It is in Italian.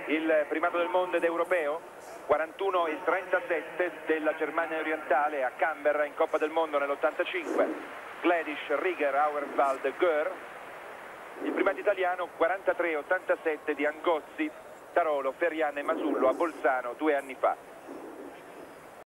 il primato del mondo ed europeo, 41 e 37 della Germania orientale a Canberra in Coppa del Mondo nell'85, Gledish, Rieger, Auerswald, Gör. Il primato italiano 43 e 87 di Angozzi, Tarolo, Ferriane e Masullo a Bolzano 2 anni fa.